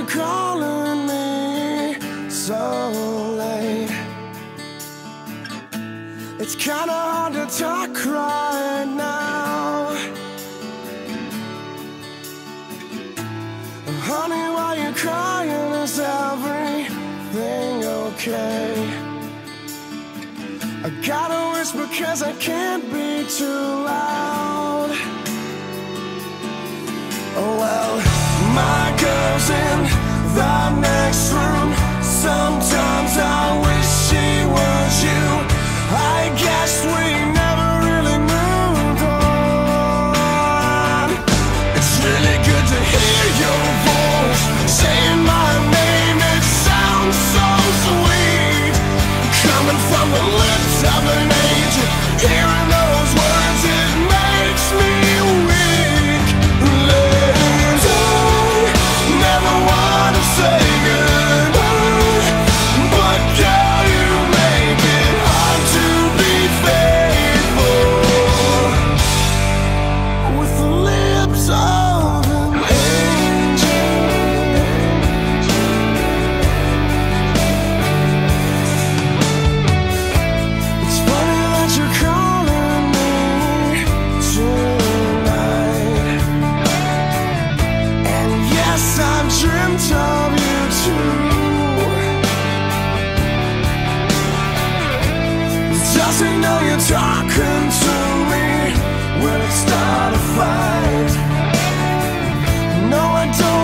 calling me so late? It's kinda hard to talk right now. Honey, why you crying? Is everything okay? I gotta whisper 'cause I can't be too loud. Oh well, my girl's in the next room. Sometimes I wish she was you. I guess we never really moved on. It's really good to hear your voice saying my name. It sounds so sweet, coming from the lips of an angel. Hearing those words, it makes me weak. Ladies, I never want to say goodbye, but girl, you make it hard to be faithful with the lips of an angel. It's funny that you're calling me tonight, and yes, I've dreamt of you too. Does he know you're talking to me? Will it start a fight? No, I don't